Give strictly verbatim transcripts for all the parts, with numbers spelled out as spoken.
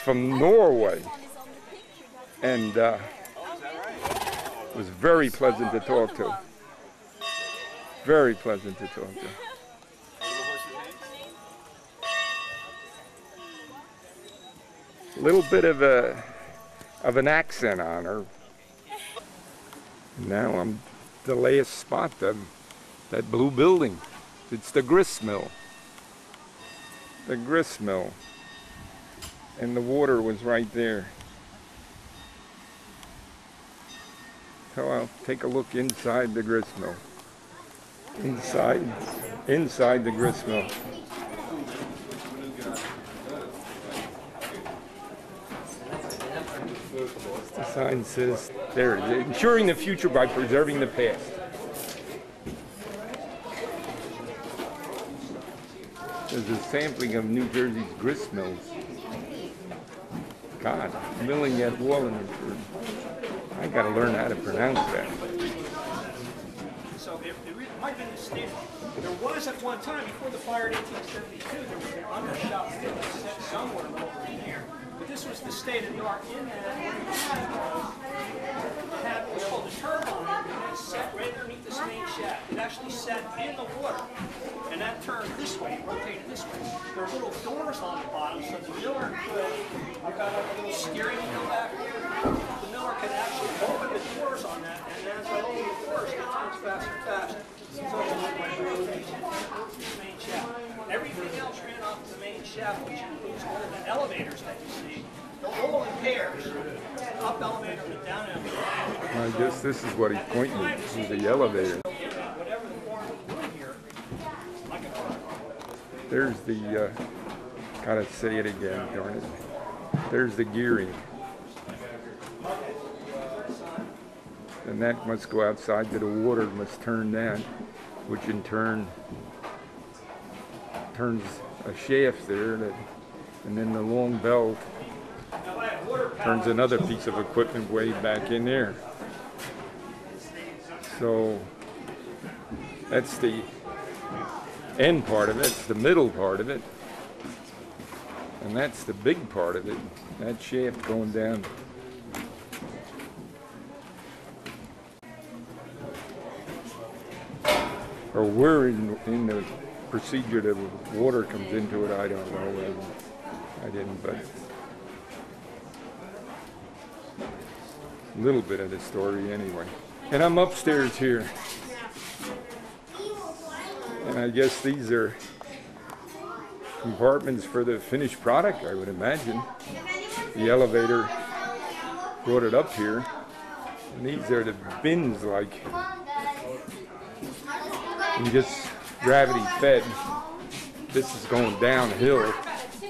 from Norway, and uh, was very pleasant to talk to. Very pleasant to talk to. A little bit of a of an accent on her. Now I'm the last spot, the, that blue building. It's the grist mill. The grist mill. And the water was right there. So I'll take a look inside the grist mill. Inside, inside the grist mill. The sign says, there, ensuring the future by preserving the past. There's a sampling of New Jersey's grist mills. God, milling at Walenford. I gotta learn how to pronounce that. So it, it might have been the state. There was at one time, before the fire in eighteen seventy-two, there was an undershot still set somewhere over in there. But this was the state of the art in that. It had what was called a turbine, and it sat right underneath this main shaft. It actually sat in the water, and that turned this way, rotated this way. There were little doors on the bottom, so the miller could, I've got a little steering wheel back here. The miller could actually open the doors on that, and as I open the doors, it turns faster and faster. So it rotation, this main shaft. Everything else ran off the main shaft, which includes all of the elevators that you see. They're all in pairs. Up elevator and down elevator. I guess this is what he's pointing to, the elevator. Whatever the form is doing here, I can run. There's the, uh, gotta say it again, darn it. There's the gearing. And that must go outside to the water, must turn that, which in turn turns a shaft there, that, and then the long belt turns another piece of equipment way back in there. So that's the end part of it, it's the middle part of it, and that's the big part of it, that shaft going down. Or where in, in the procedure that water comes into it, I don't know. I didn't, but a little bit of the story anyway. And I'm upstairs here. And I guess these are compartments for the finished product, I would imagine. The elevator brought it up here. And these are the bins, like, and just gravity fed. This is going downhill. It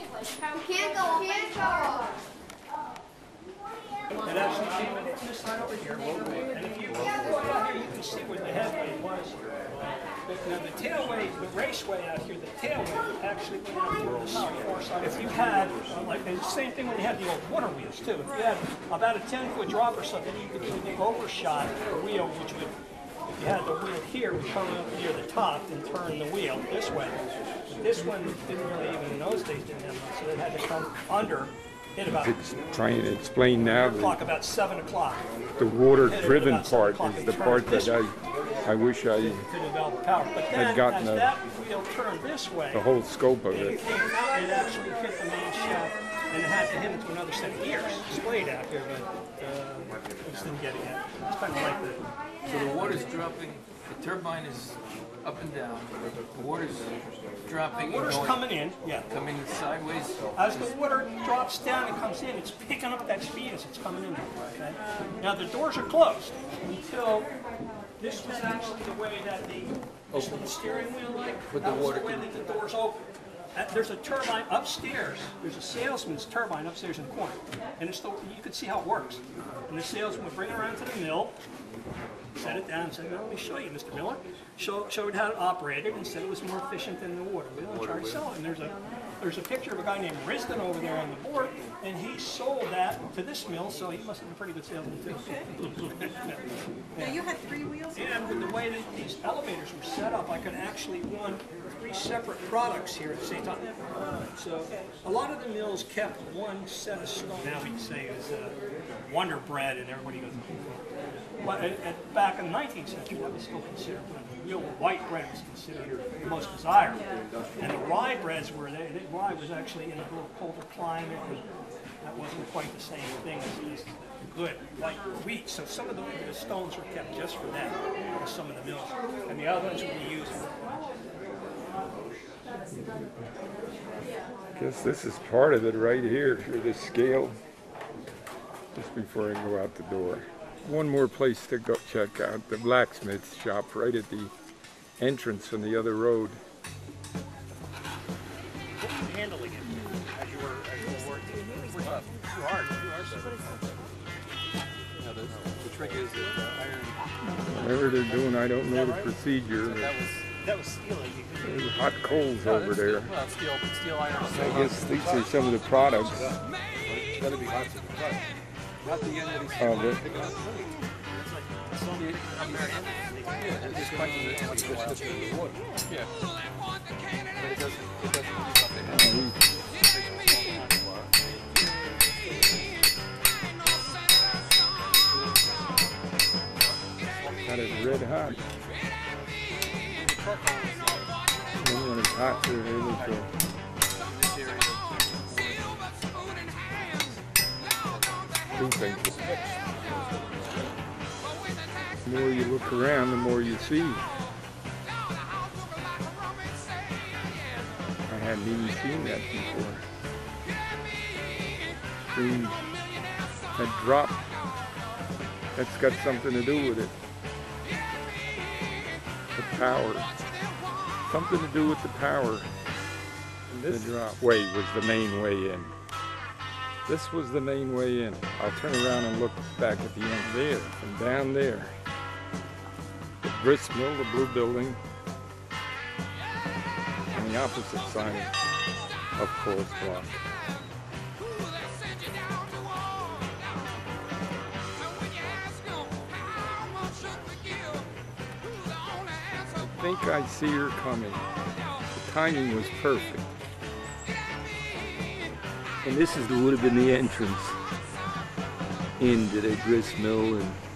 actually came in this side over here. And if you look out here, you can see where the headway was. Now the tailway, the raceway out here, the tailway actually went out here to the far side. If you had, like the same thing when you had the old water wheels too. If you had about a ten foot drop or something, you could do a big overshot wheel, which would, if you had the wheel here, would come up near the top and turn the wheel this way. But this one didn't really, even in those days, didn't have much, so it had to come under. Hit about, It's trying to explain now the, clock about seven o'clock. the water-driven part is the part that I, I wish I to develop power. But then, had gotten as a, that wheel turned this way, the whole scope of it, it. came, it actually hit the main shaft, and it had to hit into another set of gears. Displayed out here, but uh, I just didn't get it yet. It's kind of like the. So the water's dropping, the turbine is up and down, the water's dropping. The water's and going, coming in, yeah. Coming sideways. As the water drops down and comes in, it's picking up that speed as it's coming in. Okay? Now the doors are closed until this was actually the way that the this little steering wheel like Put that the was water the way in. that the doors open. Uh, There's a turbine upstairs. There's a salesman's turbine upstairs in the corner, and it's the, you can see how it works. And the salesman would bring it around to the mill, set it down, and say, "Well, let me show you, Mister Miller." Show, showed how to operate it, and said it was more efficient than the water wheel, and tried to sell it. And there's a there's a picture of a guy named Risden over there on the board, and he sold that that to this mill, so he must have been a pretty good salesman too. Now you had three wheels? And with the way that these elevators were set up, I could actually run three separate products here at the same time. So a lot of the mills kept one set of stones. Now we can say it was uh, Wonder Bread, and everybody goes. But at, at, back in the nineteenth century, that was still considered, real white bread was considered the most desirable. And the rye breads were, they, they, rye was actually in a little colder climate, and that wasn't quite the same thing as, as good white wheat. So some of the, the stones were kept just for that, in some of the mills. And the other ones would be used for. I guess this is part of it right here, for this scale, just before I go out the door. One more place to go check out, the blacksmith shop right at the entrance from the other road. What were you handling it as you were, as you were working? Too hard, too hard. No, the, the trick is that the iron. Whatever they're doing, I don't know the procedure. That was That was steel. There's hot coals no, over that's there. Steel, well, steel, steel iron. I guess these are some of the products. It's got to be hot to the cut. Not the end of these. Oh, but Yeah, it just punches it and it just slips into the wood. Yeah. But it doesn't, it doesn't do something. got it red hot. And when it's hot, they're able to. Do things. The more you look around, the more you see. I hadn't even seen that before. Green had dropped. That's got something to do with it. The power. Something to do with the power. The drop way was the main way in. This was the main way in. I'll turn around and look back at the end there, and down there. The grist mill, the blue building, on the opposite side of Course Block. I think I see her coming. The timing was perfect. And this is would have been the entrance into the grist mill and